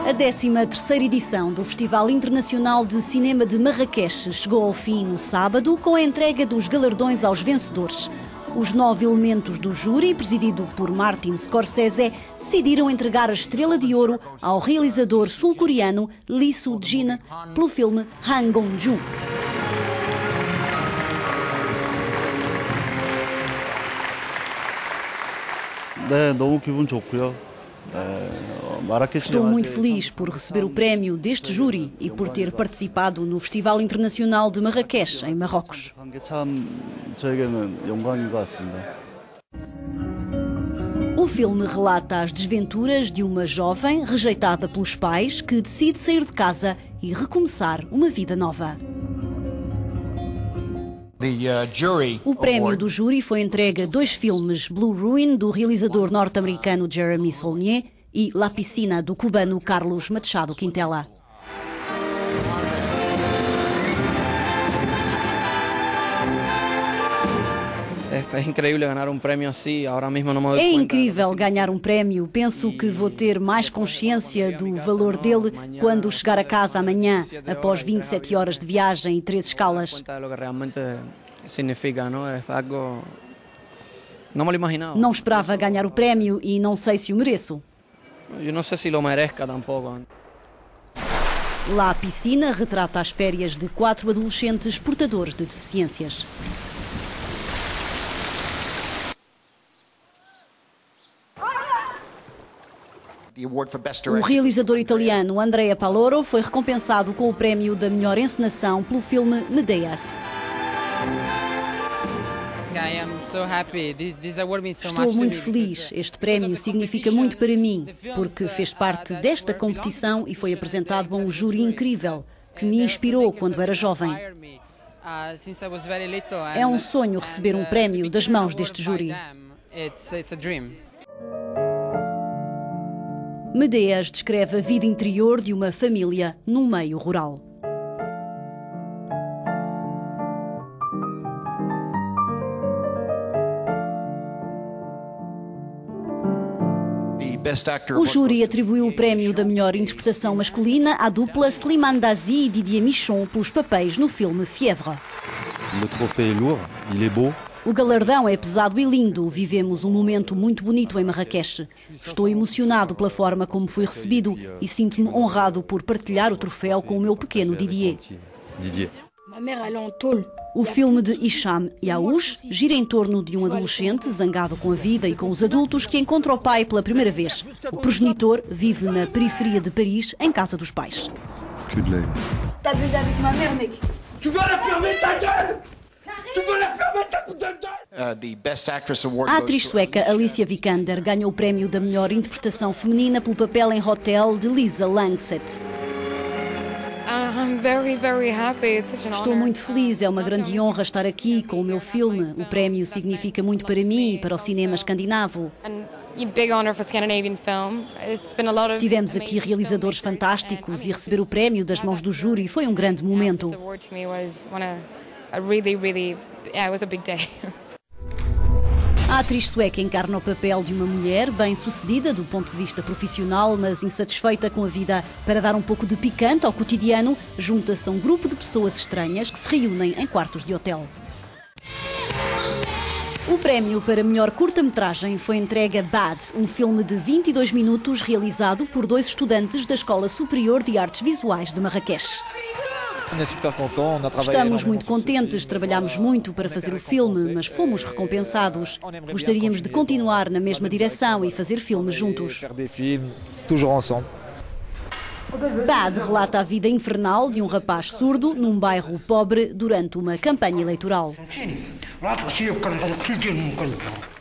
A 13ª edição do Festival Internacional de Cinema de Marrakech chegou ao fim no sábado com a entrega dos galardões aos vencedores. Os 9 elementos do júri, presidido por Martin Scorsese, decidiram entregar a Estrela de Ouro ao realizador sul-coreano Lee Soo-jin pelo filme Han Gong-ju. 너무 기분 좋고요. Estou muito feliz por receber o prémio deste júri e por ter participado no Festival Internacional de Marrakech, em Marrocos. O filme relata as desventuras de uma jovem rejeitada pelos pais que decide sair de casa e recomeçar uma vida nova. O prémio do júri foi entregue a 2 filmes, Blue Ruin, do realizador norte-americano Jeremy Saulnier, e La Piscina, do cubano Carlos Machado Quintela. É incrível ganhar um prémio assim, agora mesmo não me dou É conta. incrível ganhar um prémio. Penso que vou ter mais consciência do valor dele quando chegar a casa amanhã, após 27 horas de viagem e 3 escalas. Não esperava ganhar o prémio e não sei se o mereço. Eu não sei se lo merezca tampouco. La Piscina retrata as férias de 4 adolescentes portadores de deficiências. O realizador italiano Andrea Paloro foi recompensado com o prémio da melhor encenação pelo filme Medeias. Estou muito feliz. Este prémio significa muito para mim, porque fez parte desta competição e foi apresentado a um júri incrível, que me inspirou quando era jovem. É um sonho receber um prémio das mãos deste júri. Medeias descreve a vida interior de uma família num meio rural. O júri atribuiu o prémio da melhor interpretação masculina à dupla Slimane Dazi e Didier Michon pelos papéis no filme Fièvre. O troféu é lourd, ele é bom. O galardão é pesado e lindo. Vivemos um momento muito bonito em Marrakech. Estou emocionado pela forma como fui recebido e sinto-me honrado por partilhar o troféu com o meu pequeno Didier. O filme de Hicham Yaoush gira em torno de um adolescente zangado com a vida e com os adultos que encontra o pai pela primeira vez. O progenitor vive na periferia de Paris, em casa dos pais. A atriz sueca Alicia Vikander ganhou o prémio da melhor interpretação feminina pelo papel em Hotel de Lisa Langset. Estou muito feliz, é uma grande honra estar aqui com o meu filme. O prémio significa muito para mim e para o cinema escandinavo. Tivemos aqui realizadores fantásticos e receber o prémio das mãos do júri foi um grande momento. A atriz sueca encarna o papel de uma mulher bem-sucedida do ponto de vista profissional, mas insatisfeita com a vida. Para dar um pouco de picante ao cotidiano, junta-se a um grupo de pessoas estranhas que se reúnem em quartos de hotel. O prémio para melhor curta-metragem foi entregue a Bad, um filme de 22 minutos realizado por 2 estudantes da Escola Superior de Artes Visuais de Marrakech. Estamos muito contentes, trabalhámos muito para fazer o filme, mas fomos recompensados. Gostaríamos de continuar na mesma direção e fazer filmes juntos. Bad relata a vida infernal de um rapaz surdo num bairro pobre durante uma campanha eleitoral.